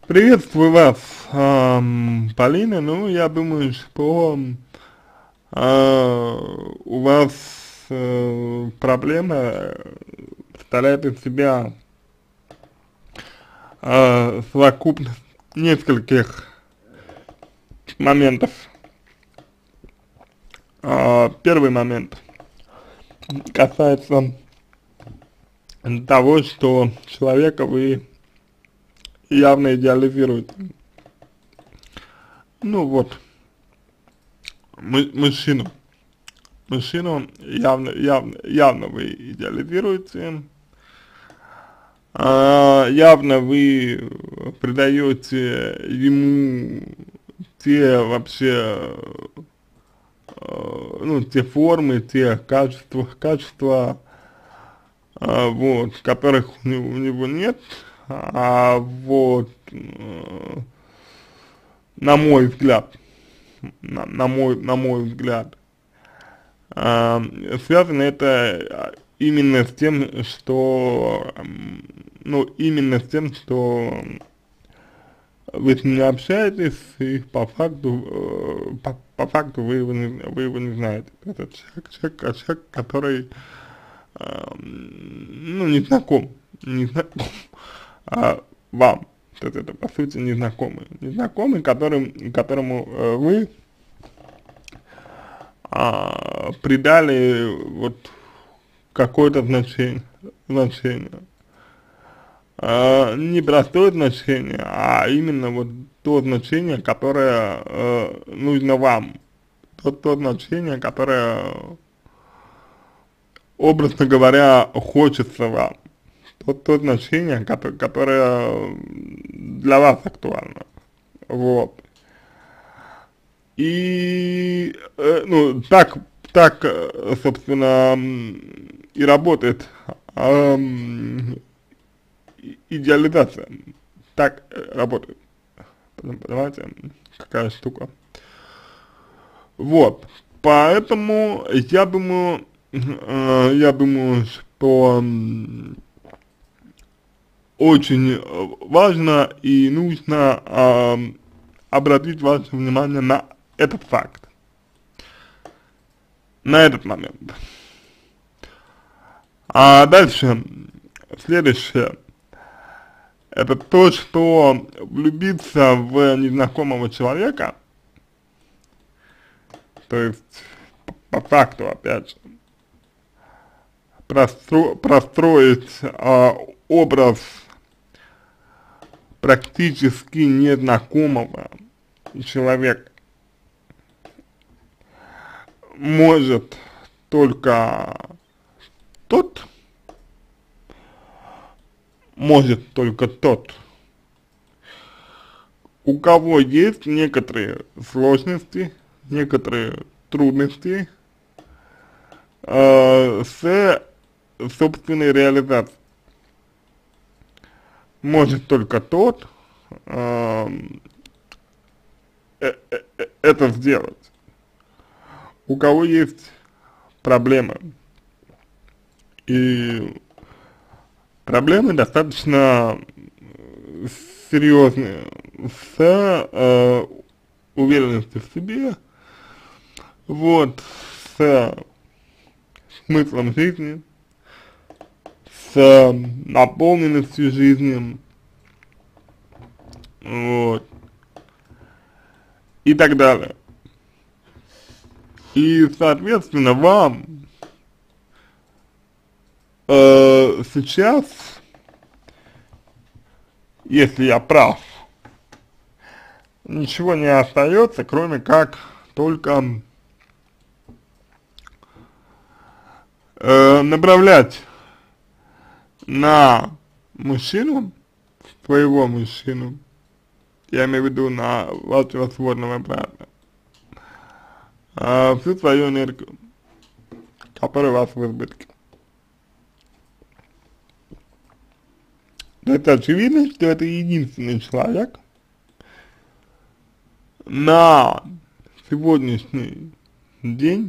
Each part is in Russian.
Приветствую вас, Полина. Ну, я думаю, что у вас проблема представляет из себя совокупность нескольких моментов. Первый момент касается того, что человека вы явно идеализируете. Ну вот, мужчину. Мужчину явно вы идеализируете, явно вы придаете ему те вообще, ну, те формы, те качества, вот, которых у него нет, вот, на мой взгляд, на мой взгляд, связано это именно с тем, что, ну, именно с тем, что вы с ним не общаетесь, и по факту, по факту вы его не знаете. Это человек, который, ну, не знаком вам. То есть это, по сути, незнакомый, которому вы придали вот какое-то значение. Не простое значение, а именно вот то значение, которое нужно вам. То значение, которое, образно говоря, хочется вам. То значение, которое для вас актуально. Вот. И, ну, собственно, и работает идеализация. Так работает. Понимаете, какая штука. Вот. Поэтому я думаю, что очень важно и нужно обратить ваше внимание на этот факт, на этот момент. А дальше, следующее, это то, что влюбиться в незнакомого человека, то есть по факту, опять же, простроить образ практически незнакомого человека может только тот, у кого есть некоторые сложности, некоторые трудности с собственной реализацией. Может только тот это сделать, у кого есть проблемы. И проблемы достаточно серьезные, с уверенностью в себе, вот, с смыслом жизни, с наполненностью жизни, вот, и так далее. И, соответственно, вам сейчас, если я прав, ничего не остается, кроме как только направлять на мужчину, своего мужчину, я имею в виду на вашего сводного брата, всю свою энергию, которая у вас в избытке. Это очевидно, что это единственный человек на сегодняшний день,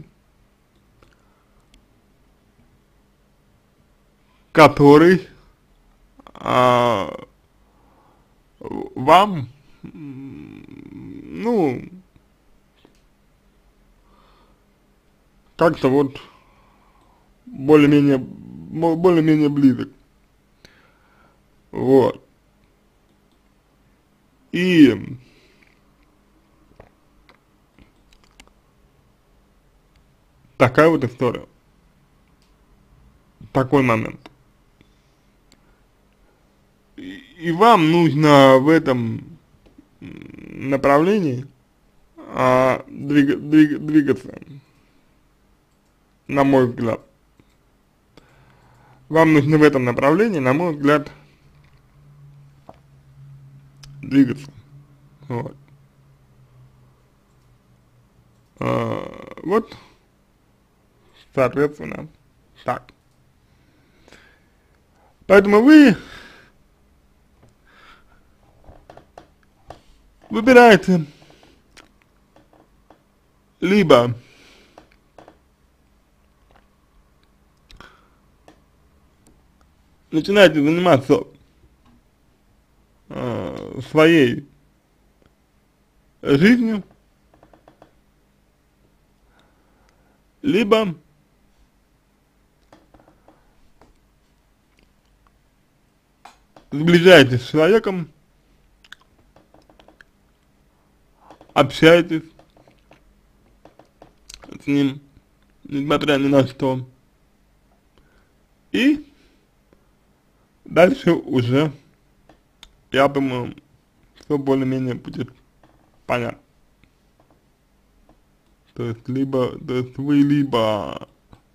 который вам, ну, как-то вот более-менее близок, вот. И такая вот история, такой момент. И вам нужно в этом направлении двигаться, на мой взгляд. Вам нужно в этом направлении, на мой взгляд, двигаться. Вот. Вот, соответственно, так. Поэтому вы выбираете либо начинаете заниматься своей жизнью, либо сближаетесь с человеком, общаетесь с ним, несмотря ни на что, и дальше уже, я думаю, все более-менее будет понятно. То есть вы либо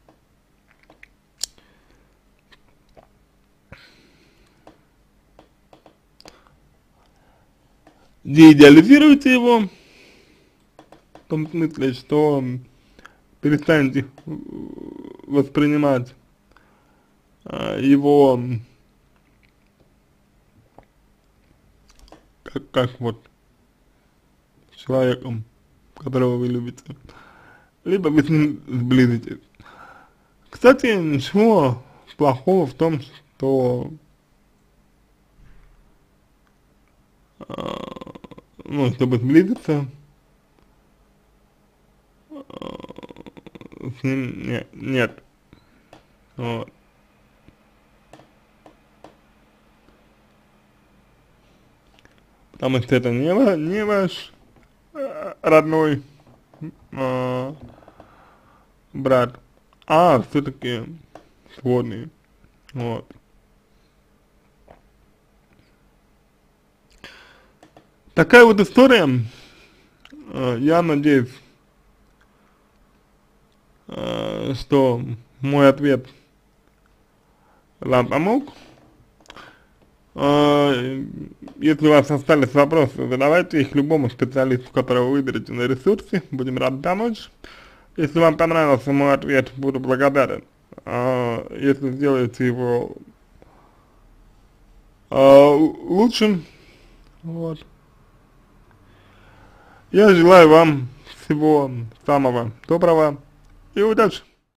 деидеализируете его, в том смысле, что перестанете воспринимать его как вот человеком, которого вы любите, либо вы с ним сблизитесь. Кстати, ничего плохого в том, что ну, чтобы сблизиться, с ним нет. Вот. Потому что это не ваш родной брат, а все-таки сводный. Вот. Такая вот история. Я надеюсь, что мой ответ вам помог. Если у вас остались вопросы, задавайте их любому специалисту, которого вы выберете на ресурсе. Будем рады помочь. Если вам понравился мой ответ, буду благодарен. Если сделаете его лучшим, вот. Я желаю вам всего самого доброго и удачи.